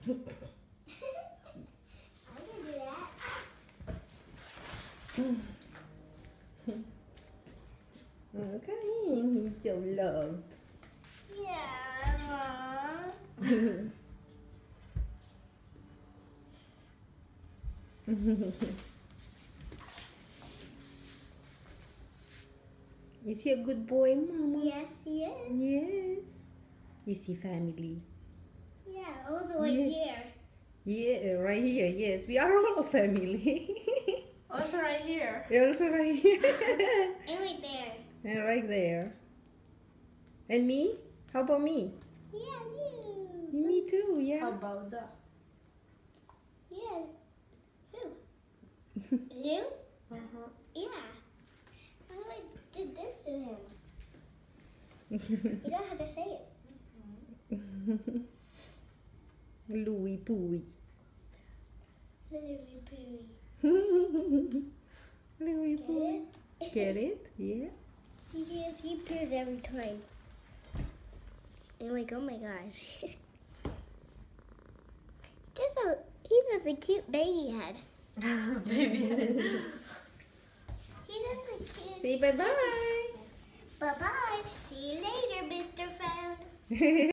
can do that. Okay, he's so loved. Yeah. Is he a good boy, Mama? Yes, he is. Yes. Is he family? Yeah, also right Yeah. here. Yeah, right here. Yes, we are all a family. Also right here. Also right here. And right there. And right there. And me? How about me? Yeah, you. Me too, yeah. How about that? Yeah. Who? You? Uh-huh. Yeah. I did this to him. You don't have to say it. Louie Pooey. Louie Pooey. Louie Get Pooey. it? Get it? Yeah. He poos every time. And like, oh my gosh. He's just a cute baby head. Baby. He just a cute. Say bye-bye. Bye-bye. See you later, Mr. Fan.